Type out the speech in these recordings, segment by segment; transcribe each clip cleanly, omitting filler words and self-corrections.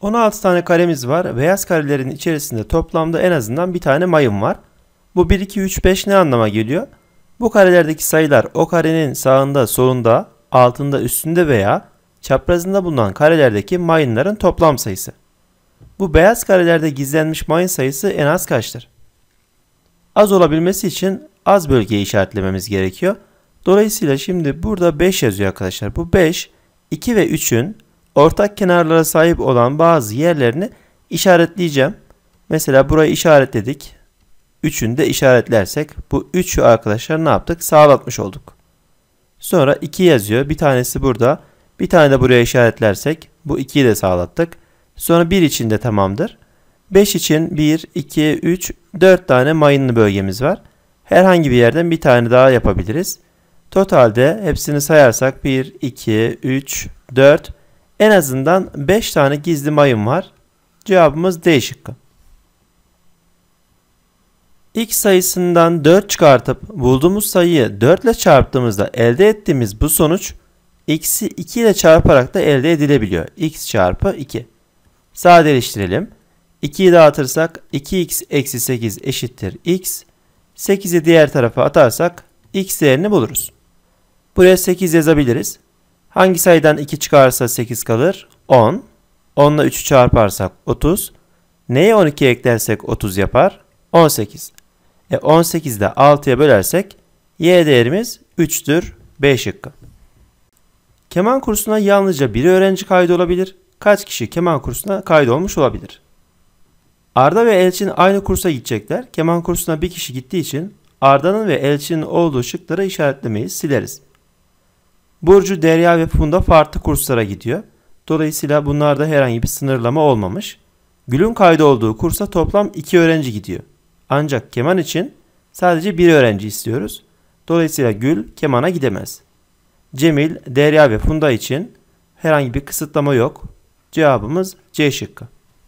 16 tane karemiz var. Beyaz karelerin içerisinde toplamda en azından bir tane mayın var. Bu 1, 2, 3, 5 ne anlama geliyor? Bu karelerdeki sayılar o karenin sağında, solunda, altında, üstünde veya çaprazında bulunan karelerdeki mayınların toplam sayısı. Bu beyaz karelerde gizlenmiş mayın sayısı en az kaçtır? Az olabilmesi için az bölgeyi işaretlememiz gerekiyor. Dolayısıyla şimdi burada 5 yazıyor arkadaşlar. Bu 5, 2 ve 3'ün ortak kenarlara sahip olan bazı yerlerini işaretleyeceğim. Mesela burayı işaretledik. 3'ünü de işaretlersek bu 3'ü arkadaşlar ne yaptık? Sağlatmış olduk. Sonra 2 yazıyor. Bir tanesi burada. Bir tane de buraya işaretlersek bu 2'yi de sağlattık. Sonra 1 için de tamamdır. 5 için 1, 2, 3, 4 tane mayınlı bölgemiz var. Herhangi bir yerden bir tane daha yapabiliriz. Totalde hepsini sayarsak 1, 2, 3, 4, en azından 5 tane gizli mayın var. Cevabımız D şıkkı. X sayısından 4 çıkartıp bulduğumuz sayıyı 4 ile çarptığımızda elde ettiğimiz bu sonuç x'i 2 ile çarparak da elde edilebiliyor. X çarpı 2. Sadeleştirelim. 2'yi dağıtırsak 2x eksi 8 eşittir x. 8'i diğer tarafa atarsak x değerini buluruz. Buraya 8 yazabiliriz. Hangi sayıdan 2 çıkarsa 8 kalır? 10. 10 ile 3'ü çarparsak 30. Neye 12 eklersek 30 yapar? 18. 18'i de 6'ya bölersek y değerimiz 3'tür. B şıkkı. Keman kursuna yalnızca bir öğrenci kaydolabilir. Kaç kişi keman kursuna kaydolmuş olabilir? Arda ve Elçin aynı kursa gidecekler. Keman kursuna bir kişi gittiği için Arda'nın ve Elçin'in olduğu şıkları işaretlemeyi sileriz. Burcu, Derya ve Funda farklı kurslara gidiyor. Dolayısıyla bunlarda herhangi bir sınırlama olmamış. Gül'ün kaydı olduğu kursa toplam 2 öğrenci gidiyor. Ancak keman için sadece 1 öğrenci istiyoruz. Dolayısıyla Gül kemana gidemez. Cemil, Derya ve Funda için herhangi bir kısıtlama yok. Cevabımız C şıkkı.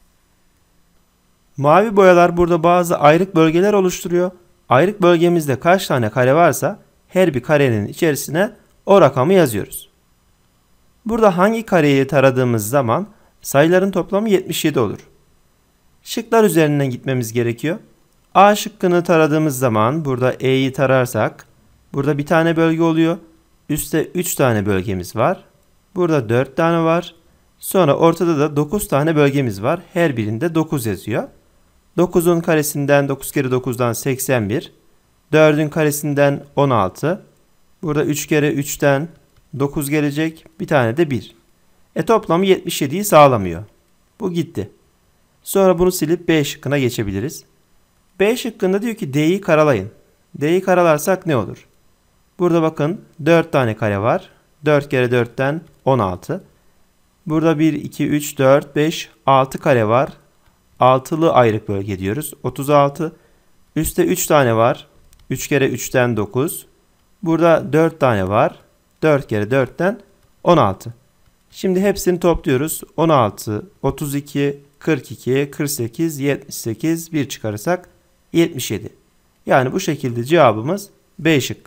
Mavi boyalar burada bazı ayrık bölgeler oluşturuyor. Ayrık bölgemizde kaç tane kare varsa her bir karenin içerisine o rakamı yazıyoruz. Burada hangi kareyi taradığımız zaman sayıların toplamı 77 olur. Şıklar üzerinden gitmemiz gerekiyor. A şıkkını taradığımız zaman burada E'yi tararsak burada bir tane bölge oluyor. Üstte 3 tane bölgemiz var. Burada 4 tane var. Sonra ortada da 9 tane bölgemiz var. Her birinde 9 yazıyor. 9'un karesinden 9 kere 9'dan 81. 4'ün karesinden 16. Burada 3 kere 3'ten 9 gelecek. Bir tane de 1. Toplamı 77'yi sağlamıyor. Bu gitti. Sonra bunu silip B şıkkına geçebiliriz. B şıkkında diyor ki D'yi karalayın. D'yi karalarsak ne olur? Burada bakın 4 tane kare var. 4 kere 4'ten 16. Burada 1, 2, 3, 4, 5, 6 kare var. Altılı ayrık bölge diyoruz. 36. Üstte 3 tane var. 3 kere 3'ten 9. Burada 4 tane var. 4 kere 4'ten 16. Şimdi hepsini topluyoruz. 16, 32, 42, 48, 78, 1 çıkarırsak 77. Yani bu şekilde cevabımız B şıkkı.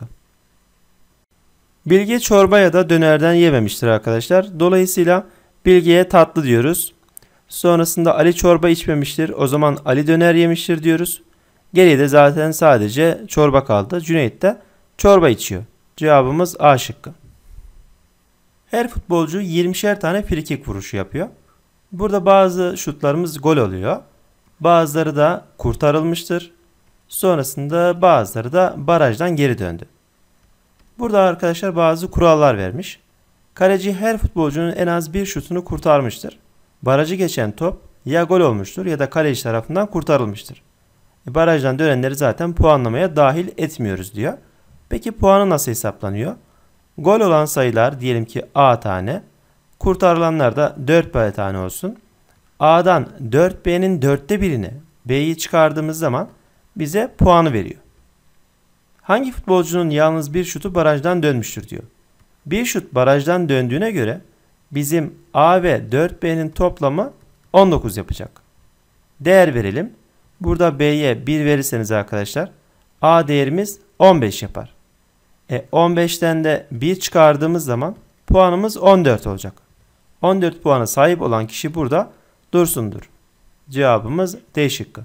Bilge çorba ya da dönerden yememiştir arkadaşlar. Dolayısıyla Bilge'ye tatlı diyoruz. Sonrasında Ali çorba içmemiştir. O zaman Ali döner yemiştir diyoruz. Geriye de zaten sadece çorba kaldı. Cüneyt de çorba içiyor. Cevabımız A şıkkı. Her futbolcu 20'şer tane frikik vuruşu yapıyor. Burada bazı şutlarımız gol oluyor. Bazıları da kurtarılmıştır. Sonrasında bazıları da barajdan geri döndü. Burada arkadaşlar bazı kurallar vermiş. Kaleci her futbolcunun en az bir şutunu kurtarmıştır. Barajı geçen top ya gol olmuştur ya da kaleci tarafından kurtarılmıştır. Barajdan dönenleri zaten puanlamaya dahil etmiyoruz diyor. Peki puanı nasıl hesaplanıyor? Gol olan sayılar diyelim ki A tane. Kurtarılanlar da 4B tane olsun. A'dan 4B'nin 4'te birini B'yi çıkardığımız zaman bize puanı veriyor. Hangi futbolcunun yalnız bir şutu barajdan dönmüştür diyor. Bir şut barajdan döndüğüne göre bizim A ve 4B'nin toplamı 19 yapacak. Değer verelim. Burada B'ye 1 verirseniz arkadaşlar A değerimiz 15 yapar. 15'ten de 1 çıkardığımız zaman puanımız 14 olacak. 14 puana sahip olan kişi burada Dursun'dur. Cevabımız D şıkkı.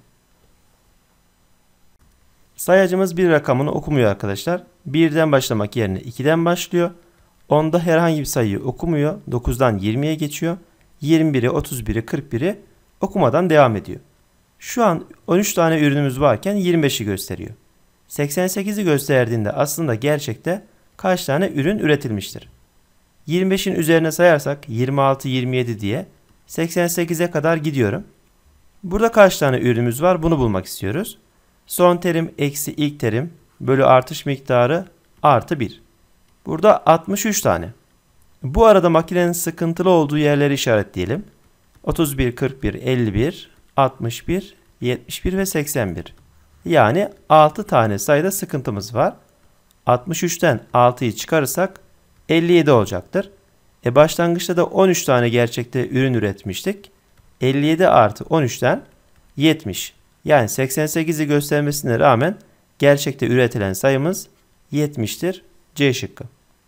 Sayacımız bir rakamını okumuyor arkadaşlar. 1'den başlamak yerine 2'den başlıyor. 10'da herhangi bir sayıyı okumuyor. 9'dan 20'ye geçiyor. 21'i, 31'i, 41'i okumadan devam ediyor. Şu an 13 tane ürünümüz varken 25'i gösteriyor. 88'i gösterdiğinde aslında gerçekte kaç tane ürün üretilmiştir? 25'in üzerine sayarsak 26, 27 diye 88'e kadar gidiyorum. Burada kaç tane ürünümüz var bunu bulmak istiyoruz. Son terim eksi ilk terim bölü artış miktarı artı 1. Burada 63 tane. Bu arada makinenin sıkıntılı olduğu yerleri işaretleyelim. 31, 41, 51, 61, 71 ve 81. Yani 6 tane sayıda sıkıntımız var. 63'ten 6'yı çıkarırsak 57 olacaktır. Başlangıçta da 13 tane gerçekte ürün üretmiştik. 57 artı 13'ten 70. Yani 88'i göstermesine rağmen gerçekte üretilen sayımız 70'tir. C şıkkı.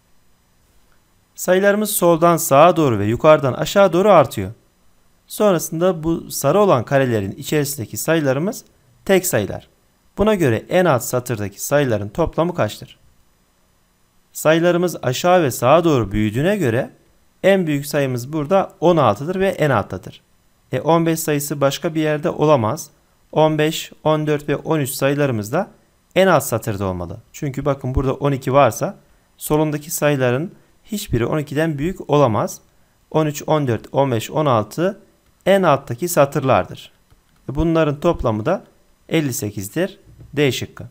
Sayılarımız soldan sağa doğru ve yukarıdan aşağı doğru artıyor. Sonrasında bu sarı olan karelerin içerisindeki sayılarımız tek sayılar. Buna göre en alt satırdaki sayıların toplamı kaçtır? Sayılarımız aşağı ve sağa doğru büyüdüğüne göre en büyük sayımız burada 16'dır ve en alttadır. 15 sayısı başka bir yerde olamaz. 15, 14 ve 13 sayılarımız da en alt satırda olmalı. Çünkü bakın burada 12 varsa solundaki sayıların hiçbiri 12'den büyük olamaz. 13, 14, 15, 16 en alttaki satırlardır. Bunların toplamı da 58'dir. D şıkkı.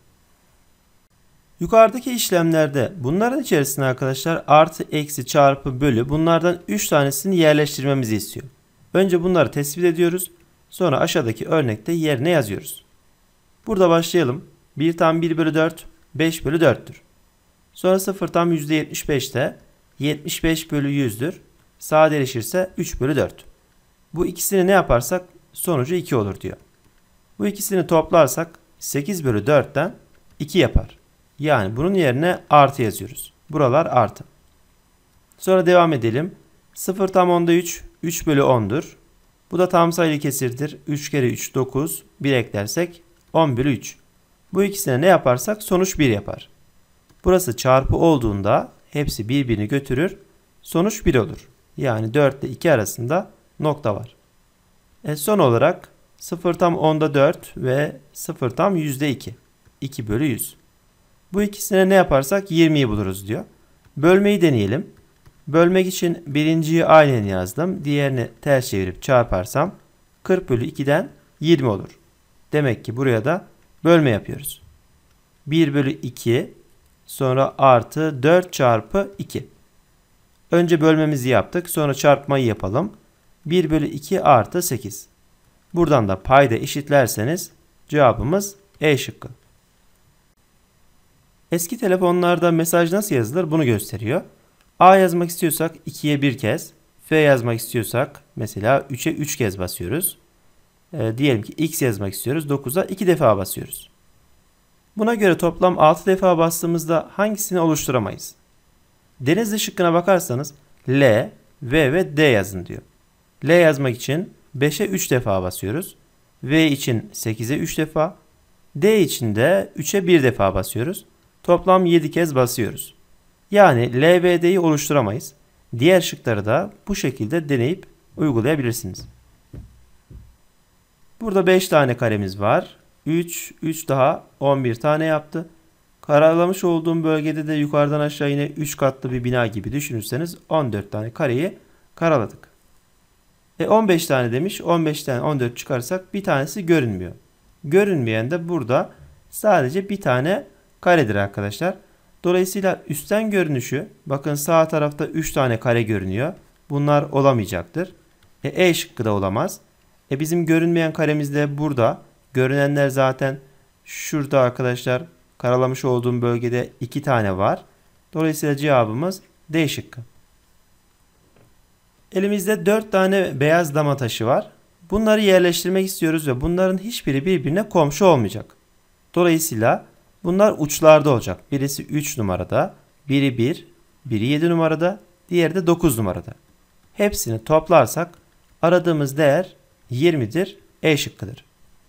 Yukarıdaki işlemlerde bunların içerisinde arkadaşlar artı, eksi, çarpı, bölü bunlardan 3 tanesini yerleştirmemizi istiyor. Önce bunları tespit ediyoruz. Sonra aşağıdaki örnekte yerine yazıyoruz. Burada başlayalım. 1 tam 1 bölü 4 5 bölü 4'tür. Sonra 0 tam %75'te 75 bölü 100'dür. Sadeleşirse 3 bölü 4. Bu ikisini ne yaparsak sonucu 2 olur diyor. Bu ikisini toplarsak 8 bölü 4'ten 2 yapar. Yani bunun yerine artı yazıyoruz. Buralar artı. Sonra devam edelim. 0 tam onda 3. 3 bölü 10'dur. Bu da tam sayılı kesirdir. 3 kere 3 9. 1 eklersek 10 bölü 3. Bu ikisine ne yaparsak sonuç 1 yapar. Burası çarpı olduğunda hepsi birbirini götürür. Sonuç 1 olur. Yani 4 ile 2 arasında nokta var. Son olarak 0 tam onda 4 ve 0 tam %2. 2 bölü 100. Bu ikisine ne yaparsak 20'yi buluruz diyor. Bölmeyi deneyelim. Bölmek için birinciyi aynen yazdım. Diğerini ters çevirip çarparsam 40 bölü 2'den 20 olur. Demek ki buraya da bölme yapıyoruz. 1 bölü 2 sonra artı 4 çarpı 2. Önce bölmemizi yaptık. Sonra çarpmayı yapalım. 1 bölü 2 artı 8. Buradan da payda eşitlerseniz cevabımız E şıkkı. Eski telefonlarda mesaj nasıl yazılır bunu gösteriyor. A yazmak istiyorsak 2'ye 1 kez. F yazmak istiyorsak mesela 3'e 3 kez basıyoruz. Diyelim ki X yazmak istiyoruz. 9'a 2 defa basıyoruz. Buna göre toplam 6 defa bastığımızda hangisini oluşturamayız? Denizli şıkkına bakarsanız L, V ve D yazın diyor. L yazmak için 5'e 3 defa basıyoruz. V için 8'e 3 defa. D için de 3'e 1 defa basıyoruz. Toplam 7 kez basıyoruz. Yani L, V, D'yi oluşturamayız. Diğer şıkları da bu şekilde deneyip uygulayabilirsiniz. Burada 5 tane karemiz var. 3 daha 11 tane yaptı. Karalamış olduğum bölgede de yukarıdan aşağı yine 3 katlı bir bina gibi düşünürseniz 14 tane kareyi karaladık. 15 tane demiş. 15'ten 14 çıkarsak bir tanesi görünmüyor. Görünmeyen de burada sadece bir tane karedir arkadaşlar. Dolayısıyla üstten görünüşü bakın sağ tarafta 3 tane kare görünüyor. Bunlar olamayacaktır. E şıkkı da olamaz. Bizim görünmeyen karemiz de burada. Görünenler zaten şurada arkadaşlar. Karalamış olduğum bölgede 2 tane var. Dolayısıyla cevabımız D şıkkı. Elimizde 4 tane beyaz dama taşı var. Bunları yerleştirmek istiyoruz ve bunların hiçbiri birbirine komşu olmayacak. Dolayısıyla bunlar uçlarda olacak. Birisi 3 numarada, biri 1, biri 7 numarada, diğeri de 9 numarada. Hepsini toplarsak aradığımız değer 20'dir. E şıkkıdır.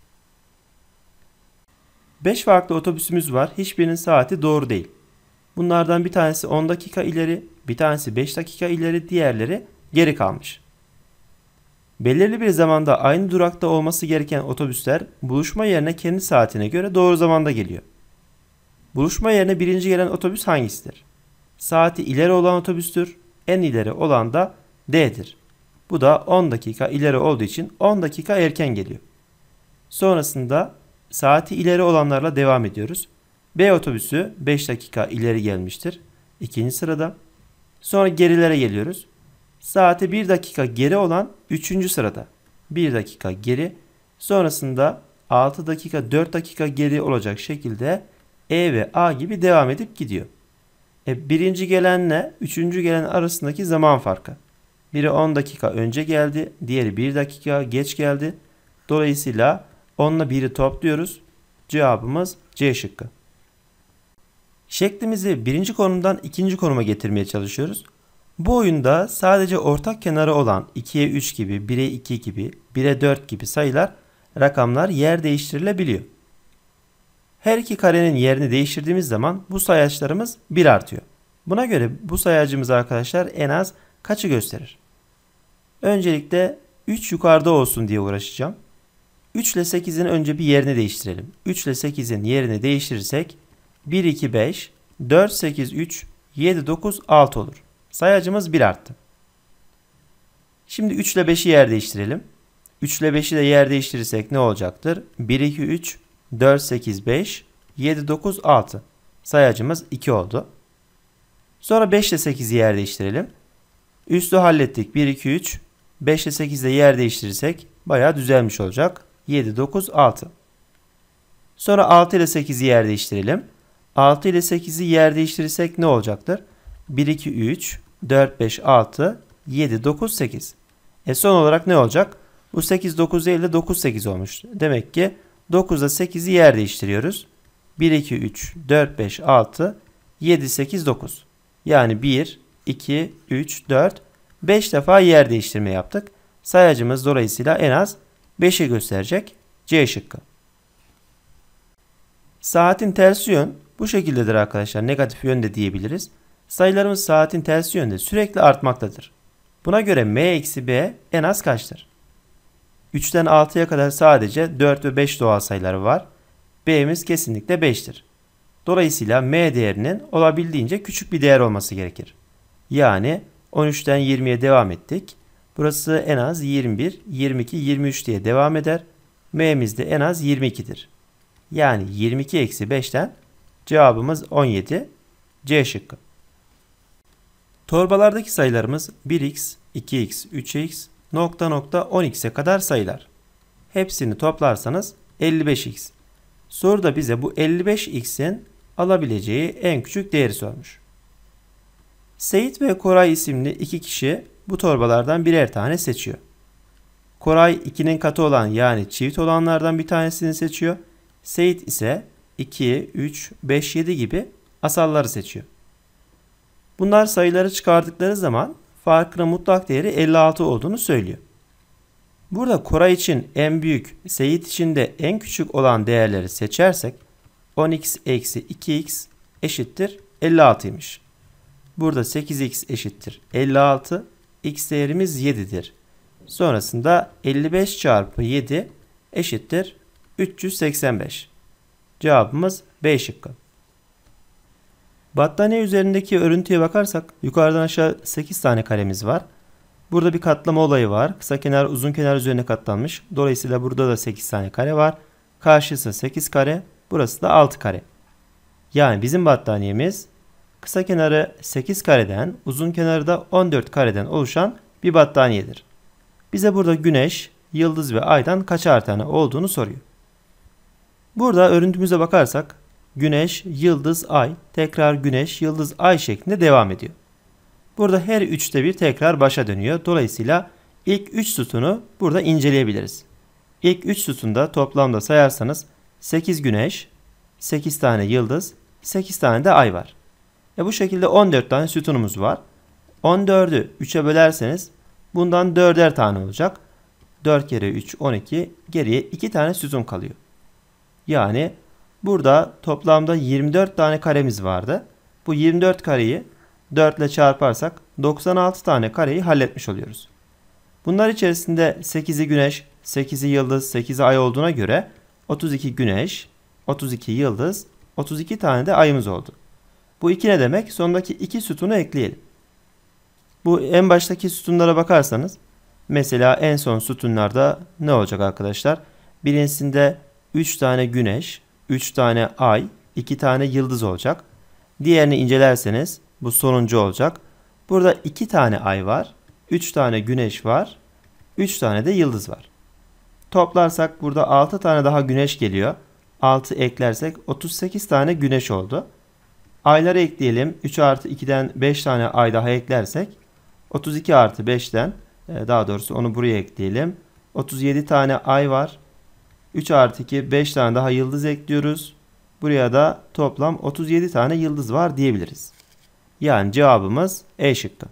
5 farklı otobüsümüz var. Hiçbirinin saati doğru değil. Bunlardan bir tanesi 10 dakika ileri, bir tanesi 5 dakika ileri, diğerleri geri kalmış. Belirli bir zamanda aynı durakta olması gereken otobüsler buluşma yerine kendi saatine göre doğru zamanda geliyor. Buluşma yerine birinci gelen otobüs hangisidir? Saati ileri olan otobüstür. En ileri olan da D'dir. Bu da 10 dakika ileri olduğu için 10 dakika erken geliyor. Sonrasında saati ileri olanlarla devam ediyoruz. B otobüsü 5 dakika ileri gelmiştir. İkinci sırada. Sonra gerilere geliyoruz. Saati 1 dakika geri olan 3. sırada. 1 dakika geri. Sonrasında 6 dakika 4 dakika geri olacak şekilde E ve A gibi devam edip gidiyor. Birinci gelenle 3. gelen arasındaki zaman farkı. Biri 10 dakika önce geldi. Diğeri 1 dakika geç geldi. Dolayısıyla 10 ile 1'i topluyoruz. Cevabımız C şıkkı. Şeklimizi birinci konumdan ikinci konuma getirmeye çalışıyoruz. Bu oyunda sadece ortak kenarı olan 2'ye 3 gibi, 1'e 2 gibi, 1'e 4 gibi sayılar, rakamlar yer değiştirilebiliyor. Her iki karenin yerini değiştirdiğimiz zaman bu sayaçlarımız 1 artıyor. Buna göre bu sayacımız arkadaşlar en az kaçı gösterir? Öncelikle 3 yukarıda olsun diye uğraşacağım. 3 ile 8'in önce bir yerini değiştirelim. 3 ile 8'in yerini değiştirirsek 1, 2, 5, 4, 8, 3, 7, 9, 6 olur. Sayacımız 1 arttı. Şimdi 3 ile 5'i yer değiştirelim. 3 ile 5'i de yer değiştirirsek ne olacaktır? 1, 2, 3, 4, 8, 5, 7, 9, 6. Sayacımız 2 oldu. Sonra 5 ile 8'i yer değiştirelim. Üstü hallettik. 1, 2, 3. 5 ile 8'i de yer değiştirirsek bayağı düzelmiş olacak. 7, 9, 6. Sonra 6 ile 8'i yer değiştirelim. 6 ile 8'i yer değiştirirsek ne olacaktır? 1, 2, 3, 4, 5, 6, 7, 9, 8. Son olarak ne olacak? Bu 8, 9 değil de 9, 8 olmuş. Demek ki 9 ile 8'i yer değiştiriyoruz. 1, 2, 3, 4, 5, 6, 7, 8, 9. Yani 1, 2, 3, 4, 5 defa yer değiştirme yaptık. Sayacımız dolayısıyla en az 5'i gösterecek. C şıkkı. Saatin tersi yön bu şekildedir arkadaşlar. Negatif yönde diyebiliriz. Sayılarımız saatin tersi yönde sürekli artmaktadır. Buna göre m eksi b en az kaçtır? 3'ten 6'ya kadar sadece 4 ve 5 doğal sayıları var. B'miz kesinlikle 5'tir. Dolayısıyla m değerinin olabildiğince küçük bir değer olması gerekir. Yani 13'ten 20'ye devam ettik. Burası en az 21, 22, 23 diye devam eder. M'miz de en az 22'dir. Yani 22 eksi 5'ten cevabımız 17. C şıkkı. Torbalardaki sayılarımız 1x, 2x, 3x, nokta nokta 10x'e kadar sayılar. Hepsini toplarsanız 55x. Soruda bize bu 55x'in alabileceği en küçük değeri sormuş. Seyit ve Koray isimli iki kişi bu torbalardan birer tane seçiyor. Koray 2'nin katı olan yani çift olanlardan bir tanesini seçiyor. Seyit ise 2, 3, 5, 7 gibi asalları seçiyor. Bunlar sayıları çıkardıkları zaman farkının mutlak değeri 56 olduğunu söylüyor. Burada Koray için en büyük, Seyit için de en küçük olan değerleri seçersek 10x eksi 2x eşittir 56'ymış. Burada 8x eşittir 56, x değerimiz 7'dir. Sonrasında 55 çarpı 7 eşittir 385. Cevabımız B şıkkı. Battaniye üzerindeki örüntüye bakarsak yukarıdan aşağı 8 tane karemiz var. Burada bir katlama olayı var. Kısa kenar uzun kenar üzerine katlanmış. Dolayısıyla burada da 8 tane kare var. Karşısı 8 kare. Burası da 6 kare. Yani bizim battaniyemiz kısa kenarı 8 kareden uzun kenarı da 14 kareden oluşan bir battaniyedir. Bize burada güneş, yıldız ve aydan kaçar tane olduğunu soruyor. Burada örüntümüze bakarsak güneş, yıldız, ay, tekrar güneş, yıldız, ay şeklinde devam ediyor. Burada her üçte bir tekrar başa dönüyor. Dolayısıyla ilk 3 sütunu burada inceleyebiliriz. İlk 3 sütunda toplamda sayarsanız 8 güneş, 8 tane yıldız, 8 tane de ay var. Bu şekilde 14 tane sütunumuz var. 14'ü 3'e bölerseniz bundan 4'er tane olacak. 4 kere 3 12. Geriye 2 tane sütun kalıyor. Yani burada toplamda 24 tane karemiz vardı. Bu 24 kareyi 4 ile çarparsak 96 tane kareyi halletmiş oluyoruz. Bunlar içerisinde 8'i güneş, 8'i yıldız, 8'i ay olduğuna göre 32 güneş, 32 yıldız, 32 tane de ayımız oldu. Bu 2 ne demek? Sondaki 2 sütunu ekleyelim. Bu en baştaki sütunlara bakarsanız mesela en son sütunlarda ne olacak arkadaşlar? Birincisinde 3 tane güneş, 3 tane ay, 2 tane yıldız olacak. Diğerini incelerseniz bu sonuncu olacak. Burada 2 tane ay var, 3 tane güneş var, 3 tane de yıldız var. Toplarsak burada 6 tane daha güneş geliyor. 6 eklersek 38 tane güneş oldu. Ayları ekleyelim. 3 artı 2'den 5 tane ay daha eklersek 32 artı 5'ten daha doğrusu onu buraya ekleyelim. 37 tane ay var. 3 artı 2 5 tane daha yıldız ekliyoruz. Buraya da toplam 37 tane yıldız var diyebiliriz. Yani cevabımız E şıkkı.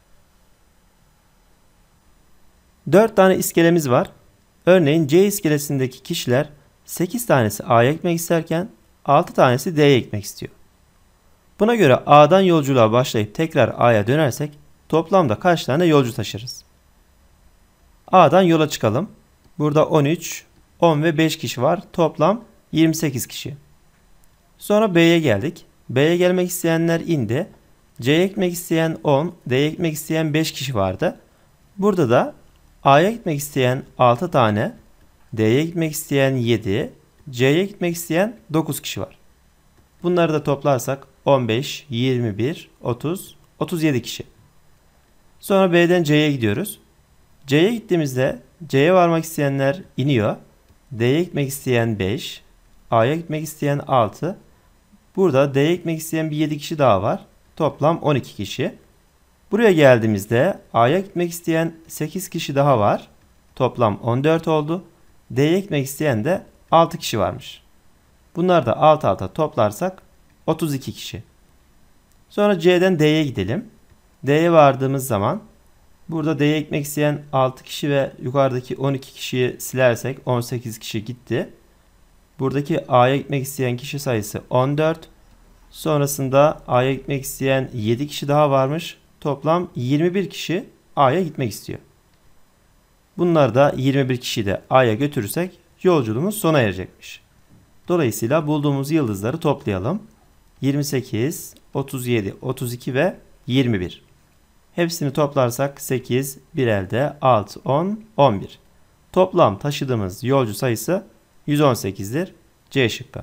4 tane iskelemiz var. Örneğin C iskelesindeki kişiler 8 tanesi A'ya gitmek isterken 6 tanesi D'ye gitmek istiyor. Buna göre A'dan yolculuğa başlayıp tekrar A'ya dönersek toplamda kaç tane yolcu taşırız? A'dan yola çıkalım. Burada 13, 10 ve 5 kişi var. Toplam 28 kişi. Sonra B'ye geldik. B'ye gelmek isteyenler indi. C'ye gitmek isteyen 10, D'ye gitmek isteyen 5 kişi vardı. Burada da A'ya gitmek isteyen 6 tane, D'ye gitmek isteyen 7, C'ye gitmek isteyen 9 kişi var. Bunları da toplarsak 15, 21, 30, 37 kişi. Sonra B'den C'ye gidiyoruz. C'ye gittiğimizde C'ye varmak isteyenler iniyor. D'ye gitmek isteyen 5, A'ya gitmek isteyen 6. Burada D'ye gitmek isteyen bir 7 kişi daha var. Toplam 12 kişi. Buraya geldiğimizde A'ya gitmek isteyen 8 kişi daha var. Toplam 14 oldu. D'ye gitmek isteyen de 6 kişi varmış. Bunları da alt alta toplarsak 32 kişi. Sonra C'den D'ye gidelim. D'ye vardığımız zaman burada D'ye gitmek isteyen 6 kişi ve yukarıdaki 12 kişiyi silersek 18 kişi gitti. Buradaki A'ya gitmek isteyen kişi sayısı 14. Sonrasında A'ya gitmek isteyen 7 kişi daha varmış. Toplam 21 kişi A'ya gitmek istiyor. Bunları da 21 kişiyi de A'ya götürürsek yolculuğumuz sona erecekmiş. Dolayısıyla bulduğumuz yıldızları toplayalım. 28, 37, 32 ve 21. Hepsini toplarsak 8, bir elde 6, 10, 11. Toplam taşıdığımız yolcu sayısı 118'dir. C şıkkı.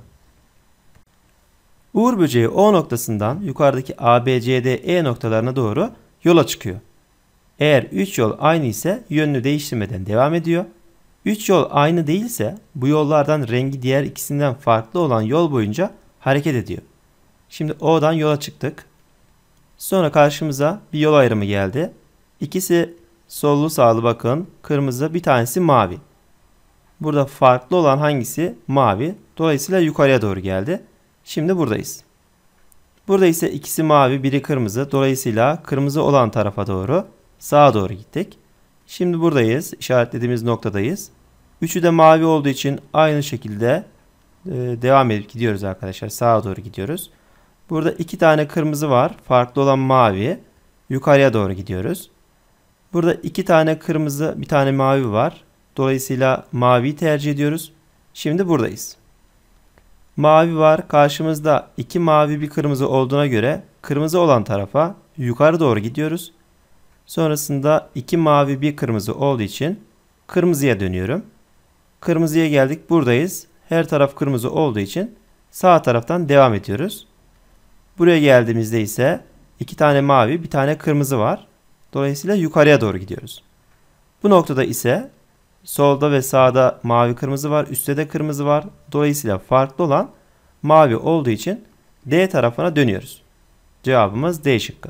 Uğur böceği O noktasından yukarıdaki A, B, C, D, E noktalarına doğru yola çıkıyor. Eğer 3 yol aynı ise yönünü değiştirmeden devam ediyor. 3 yol aynı değilse bu yollardan rengi diğer ikisinden farklı olan yol boyunca hareket ediyor. Şimdi O'dan yola çıktık. Sonra karşımıza bir yol ayrımı geldi. İkisi sollu sağlı bakın. Kırmızı, bir tanesi mavi. Burada farklı olan hangisi? Mavi. Dolayısıyla yukarıya doğru geldi. Şimdi buradayız. Burada ise ikisi mavi, biri kırmızı. Dolayısıyla kırmızı olan tarafa doğru, sağa doğru gittik. Şimdi buradayız. İşaretlediğimiz noktadayız. Üçü de mavi olduğu için aynı şekilde devam edip gidiyoruz arkadaşlar. Sağa doğru gidiyoruz. Burada 2 tane kırmızı var. Farklı olan mavi. Yukarıya doğru gidiyoruz. Burada 2 tane kırmızı, bir tane mavi var. Dolayısıyla maviyi tercih ediyoruz. Şimdi buradayız. Mavi var. Karşımızda 2 mavi bir kırmızı olduğuna göre kırmızı olan tarafa yukarı doğru gidiyoruz. Sonrasında 2 mavi bir kırmızı olduğu için kırmızıya dönüyorum. Kırmızıya geldik. Buradayız. Her taraf kırmızı olduğu için sağ taraftan devam ediyoruz. Buraya geldiğimizde ise 2 tane mavi, bir tane kırmızı var. Dolayısıyla yukarıya doğru gidiyoruz. Bu noktada ise solda ve sağda mavi kırmızı var. Üstte de kırmızı var. Dolayısıyla farklı olan mavi olduğu için D tarafına dönüyoruz. Cevabımız D şıkkı.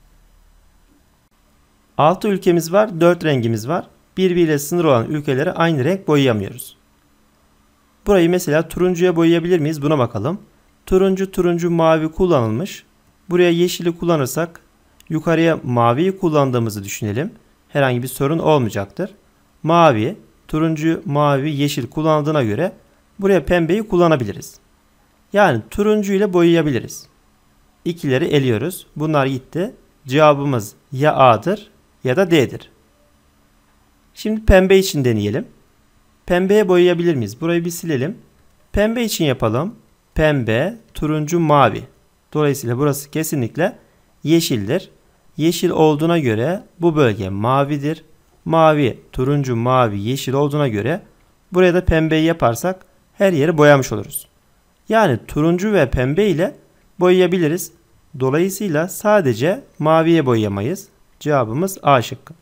6 ülkemiz var. 4 rengimiz var. Birbiriyle sınır olan ülkeleri aynı renk boyayamıyoruz. Burayı mesela turuncuya boyayabilir miyiz? Buna bakalım. Turuncu, mavi kullanılmış. Buraya yeşili kullanırsak yukarıya maviyi kullandığımızı düşünelim. Herhangi bir sorun olmayacaktır. Mavi, turuncu, mavi, yeşil kullandığına göre buraya pembeyi kullanabiliriz. Yani turuncu ile boyayabiliriz. İkileri eliyoruz. Bunlar gitti. Cevabımız ya A'dır ya da D'dir. Şimdi pembe için deneyelim. Pembeye boyayabilir miyiz? Burayı bir silelim. Pembe için yapalım. Pembe, turuncu, mavi. Dolayısıyla burası kesinlikle yeşildir. Yeşil olduğuna göre bu bölge mavidir. Mavi, turuncu, mavi, yeşil olduğuna göre buraya da pembeyi yaparsak her yeri boyamış oluruz. Yani turuncu ve pembe ile boyayabiliriz. Dolayısıyla sadece maviye boyayamayız. Cevabımız A şıkkı.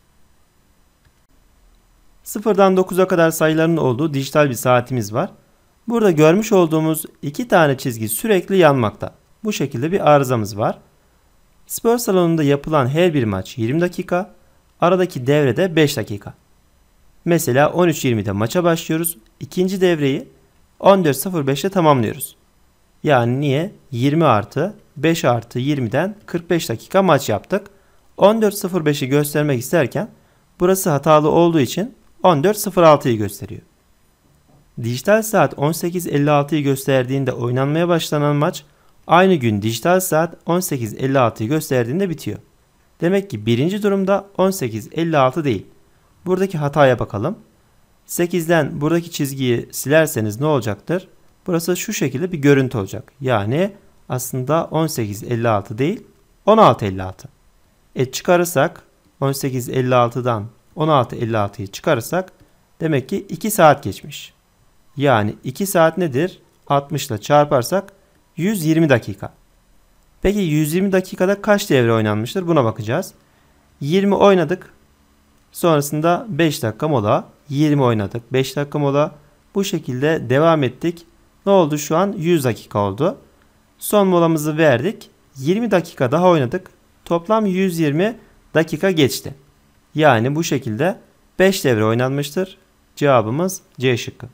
0'dan 9'a kadar sayıların olduğu dijital bir saatimiz var. Burada görmüş olduğumuz 2 tane çizgi sürekli yanmakta. Bu şekilde bir arızamız var. Spor salonunda yapılan her bir maç 20 dakika, aradaki devrede 5 dakika. Mesela 13.20'de maça başlıyoruz. İkinci devreyi 14.05'te tamamlıyoruz. Yani niye? 20 artı 5 artı 20'den 45 dakika maç yaptık. 14.05'i göstermek isterken burası hatalı olduğu için 14.06'yı gösteriyor. Dijital saat 18.56'yı gösterdiğinde oynanmaya başlanan maç aynı gün dijital saat 18.56'yı gösterdiğinde bitiyor. Demek ki birinci durumda 18.56 değil. Buradaki hataya bakalım. 8'den buradaki çizgiyi silerseniz ne olacaktır? Burası şu şekilde bir görüntü olacak. Yani aslında 18.56 değil 16.56. Çıkarırsak 18.56'dan 16.56'yı çıkarırsak demek ki 2 saat geçmiş. Yani 2 saat nedir? 60 ile çarparsak 120 dakika. Peki 120 dakikada kaç devre oynanmıştır? Buna bakacağız. 20 oynadık. Sonrasında 5 dakika mola. 20 oynadık. 5 dakika mola. Bu şekilde devam ettik. Ne oldu şu an? 100 dakika oldu. Son molamızı verdik. 20 dakika daha oynadık. Toplam 120 dakika geçti. Yani bu şekilde 5 devre oynanmıştır. Cevabımız C şıkkı.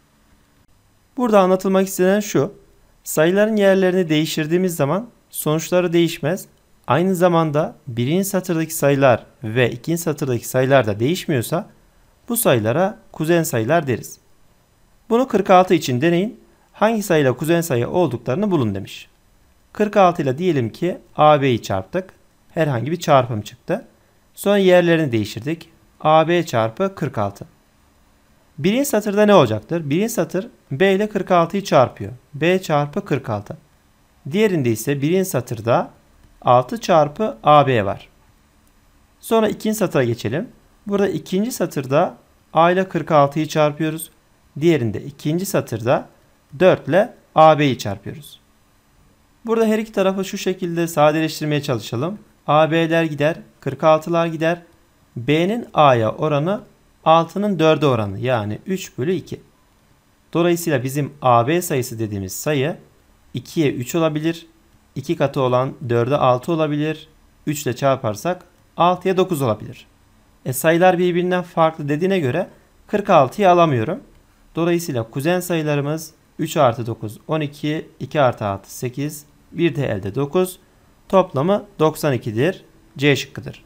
Burada anlatılmak istenen şu. Sayıların yerlerini değiştirdiğimiz zaman sonuçları değişmez. Aynı zamanda birinci satırdaki sayılar ve ikinci satırdaki sayılar da değişmiyorsa bu sayılara kuzen sayılar deriz. Bunu 46 için deneyin. Hangi sayıyla kuzen sayı olduklarını bulun demiş. 46 ile diyelim ki AB'yi çarptık. Herhangi bir çarpım çıktı. Sonra yerlerini değiştirdik. AB çarpı 46. Birinci satırda ne olacaktır? Birinci satır B ile 46'yı çarpıyor. B çarpı 46. Diğerinde ise birinci satırda 6 çarpı AB var. Sonra ikinci satıra geçelim. Burada ikinci satırda A ile 46'yı çarpıyoruz. Diğerinde ikinci satırda 4 ile AB'yi çarpıyoruz. Burada her iki tarafı şu şekilde sadeleştirmeye çalışalım. AB'ler gider, 46'lar gider. B'nin A'ya oranı 6'nın 4'e oranı yani 3 bölü 2. Dolayısıyla bizim AB sayısı dediğimiz sayı 2'ye 3 olabilir. 2 katı olan 4'e 6 olabilir. 3 ile çarparsak 6'ya 9 olabilir. Sayılar birbirinden farklı dediğine göre 46'yı alamıyorum. Dolayısıyla kuzen sayılarımız 3 artı 9 12, 2 artı 6 8, bir de elde 9. Toplamı 92'dir. C şıkkıdır.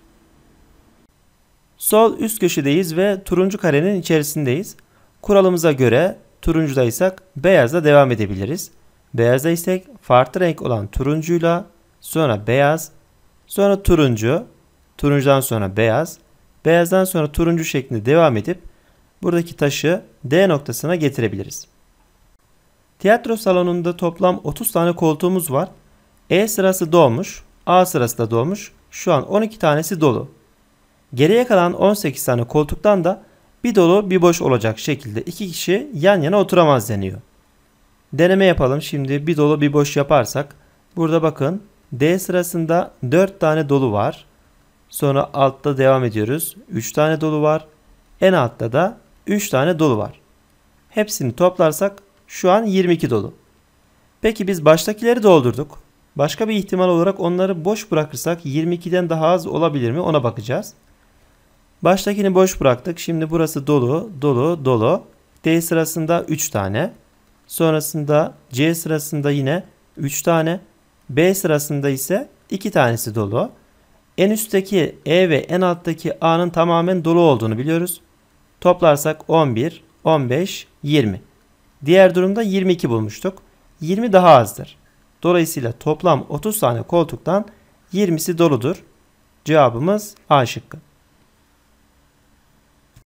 Sol üst köşedeyiz ve turuncu karenin içerisindeyiz. Kuralımıza göre turuncudaysak beyazla devam edebiliriz. Beyazdaysak farklı renk olan turuncuyla sonra beyaz, sonra turuncu, turuncudan sonra beyaz, beyazdan sonra turuncu şeklinde devam edip buradaki taşı D noktasına getirebiliriz. Tiyatro salonunda toplam 30 tane koltuğumuz var. E sırası dolmuş, A sırası da dolmuş. Şu an 12 tanesi dolu. Geriye kalan 18 tane koltuktan da bir dolu bir boş olacak şekilde 2 kişi yan yana oturamaz deniyor. Deneme yapalım. Şimdi bir dolu bir boş yaparsak burada bakın D sırasında 4 tane dolu var. Sonra altta devam ediyoruz. 3 tane dolu var. En altta da 3 tane dolu var. Hepsini toplarsak şu an 22 dolu. Peki biz baştakileri doldurduk. Başka bir ihtimal olarak onları boş bırakırsak 22'den daha az olabilir mi? Ona bakacağız. Baştakini boş bıraktık. Şimdi burası dolu, dolu, dolu. D sırasında 3 tane. Sonrasında C sırasında yine 3 tane. B sırasında ise 2 tanesi dolu. En üstteki E ve en alttaki A'nın tamamen dolu olduğunu biliyoruz. Toplarsak 11, 15, 20. Diğer durumda 22 bulmuştuk. 20 daha azdır. Dolayısıyla toplam 30 tane koltuktan 20'si doludur. Cevabımız A şıkkı.